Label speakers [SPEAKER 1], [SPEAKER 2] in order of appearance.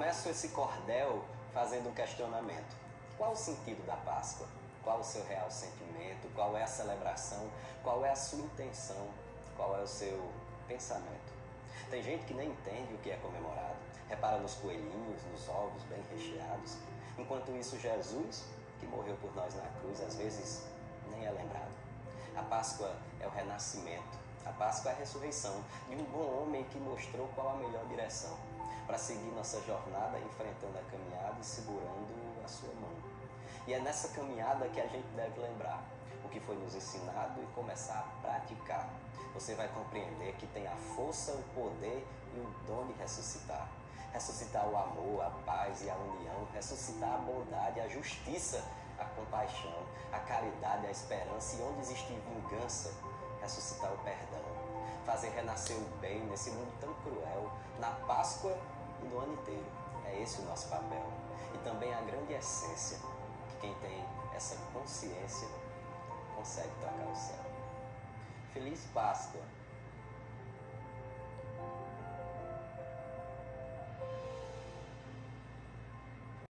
[SPEAKER 1] começo esse cordel fazendo um questionamento. Qual o sentido da Páscoa? Qual o seu real sentimento? Qual é a celebração? Qual é a sua intenção? Qual é o seu pensamento? Tem gente que nem entende o que é comemorado. Repara nos coelhinhos, nos ovos bem recheados. Enquanto isso, Jesus, que morreu por nós na cruz, às vezes nem é lembrado. A Páscoa é o renascimento. A Páscoa é a ressurreição de um bom homem que mostrou qual a melhor direção para seguir nossa jornada, enfrentando a caminhada e segurando a sua mão. E é nessa caminhada que a gente deve lembrar o que foi nos ensinado e começar a praticar. Você vai compreender que tem a força, o poder e o dom de ressuscitar. Ressuscitar o amor, a paz e a união, ressuscitar a bondade, a justiça, a compaixão, a caridade, a esperança, e onde existe vingança, ressuscitar o perdão, fazer renascer o bem nesse mundo tão cruel, na Páscoa e no ano inteiro. É esse o nosso papel. E também a grande essência, que quem tem essa consciência consegue tocar o céu. Feliz Páscoa!